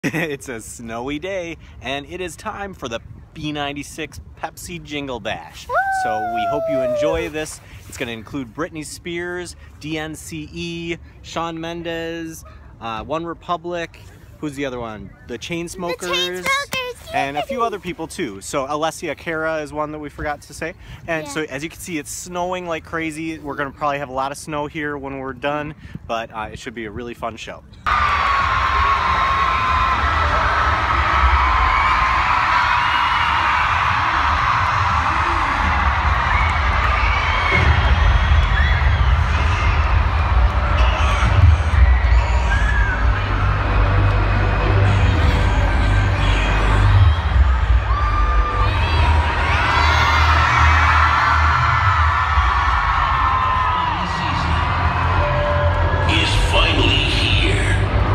It's a snowy day, and it is time for the B96 Pepsi Jingle Bash. So we hope you enjoy this. It's going to include Britney Spears, DNCE, Shawn Mendes, One Republic, who's the other one? The Chainsmokers, and a few other people too. So Alessia Cara is one that we forgot to say. And so as you can see, it's snowing like crazy. We're going to probably have a lot of snow here when we're done, but it should be a really fun show. Finally here.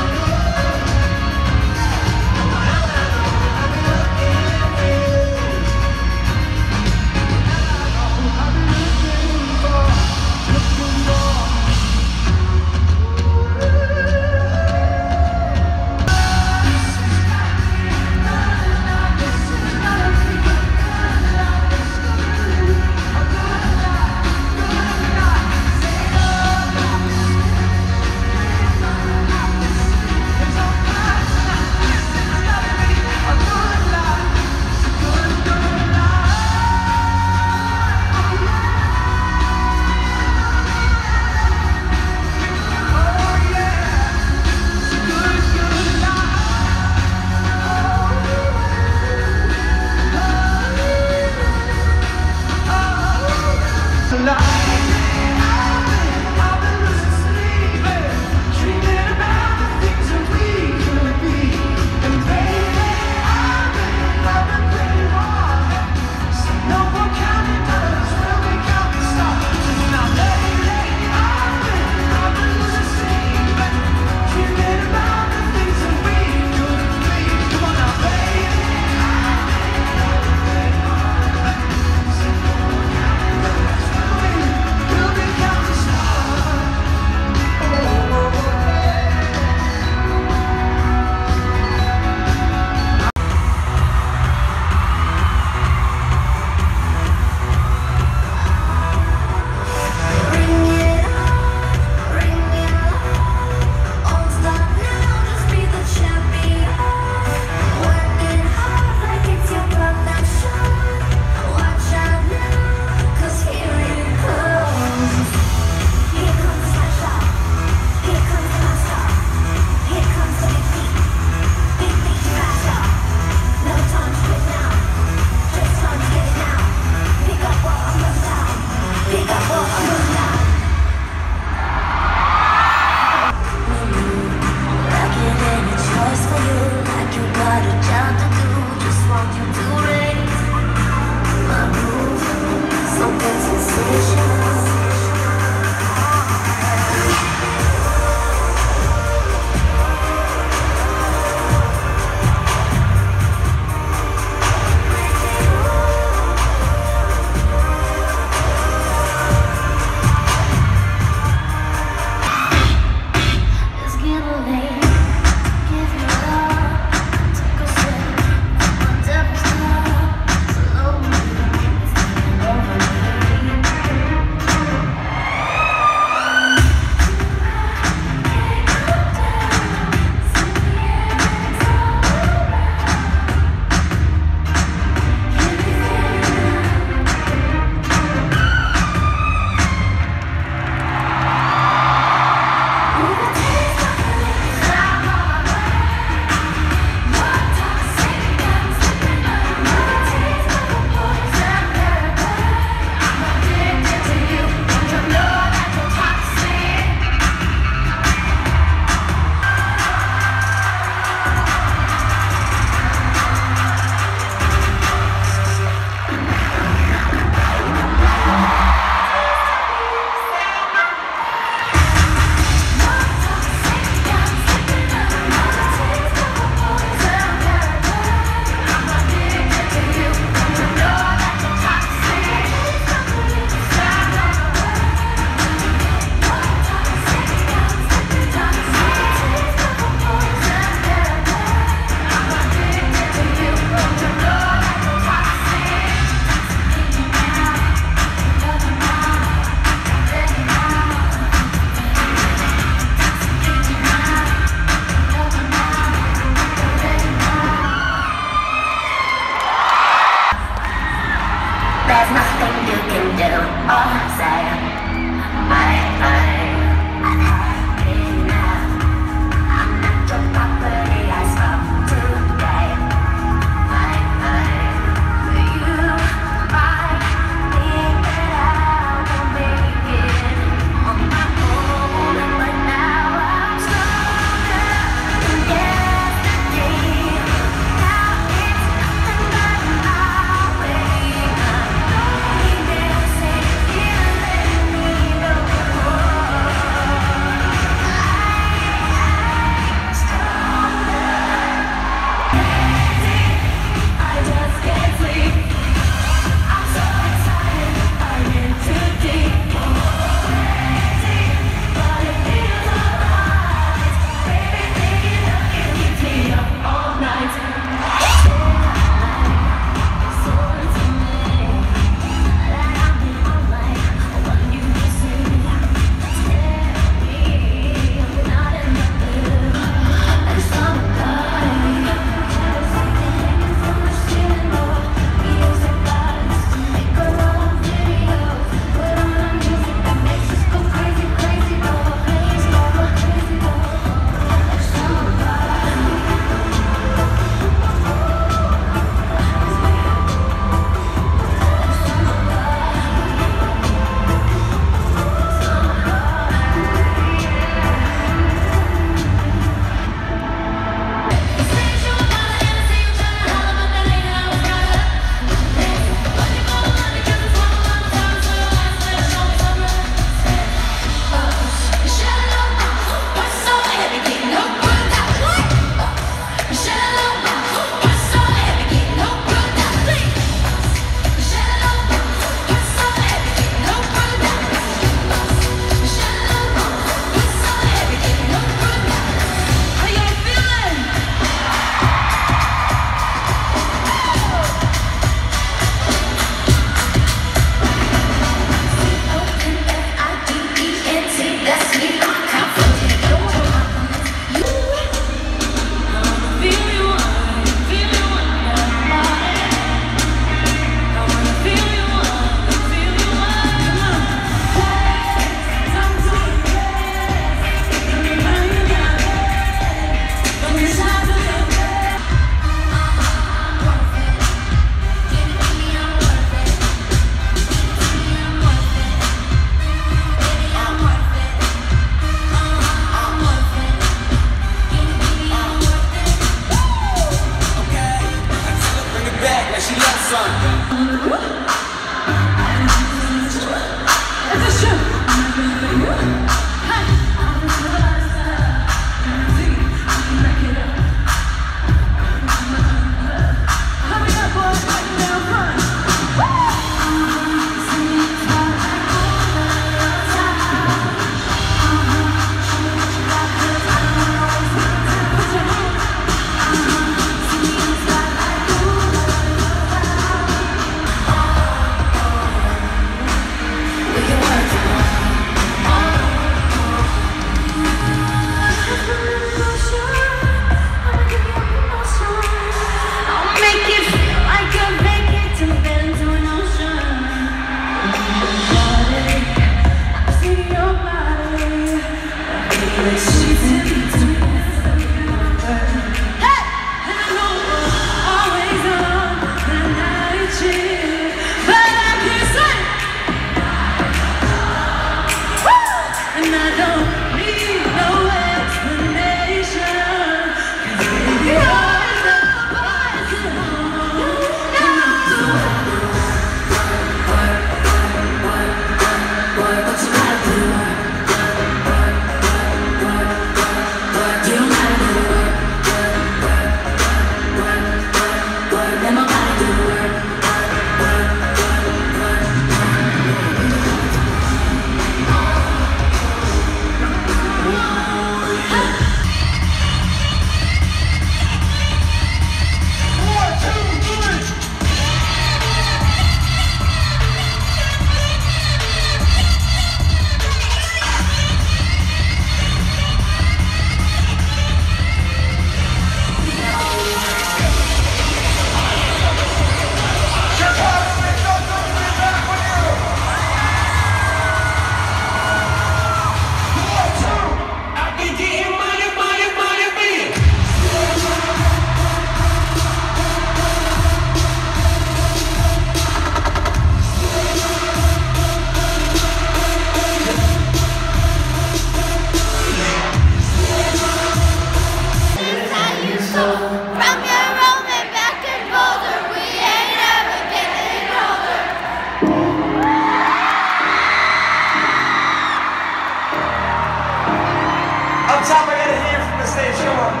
Up top, I gotta hear from the stage. Come on.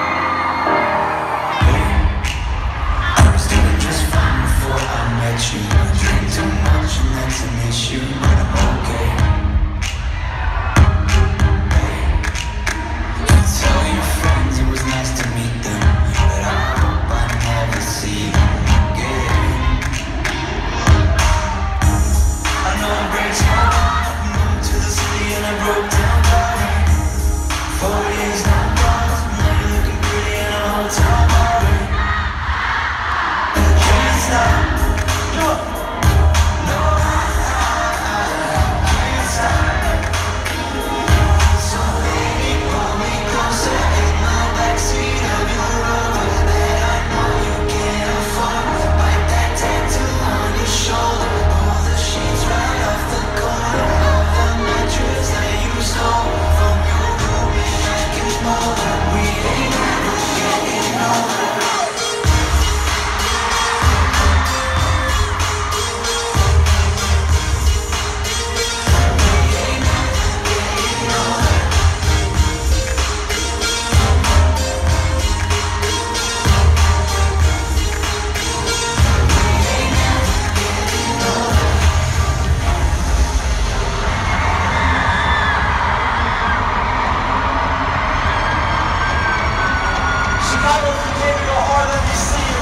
I was doing just fine before I met you. I drink too much and that's an issue, but I'm okay. You tell your friends it was nice to meet them, but I hope I never see them again. I know it breaks my heart. Moved to the city and I broke down crying. 4 years no bars, now you're looking pretty in a hotel bar. Can't stop. No, can't stop. So baby, pull me closer in my backseat of your Rover that I know you can't afford. Bite that tattoo on your shoulder. Pull the sheets right off the corner of the mattress that you stole from your room in Boulder. We ain't never getting older. Chicago, if you can't go hard, let me see you.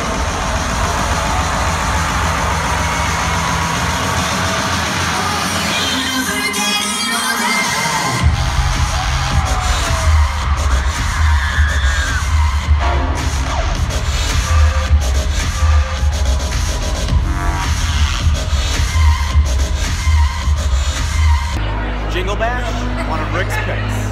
Jingle Bash, one of Rick's picks.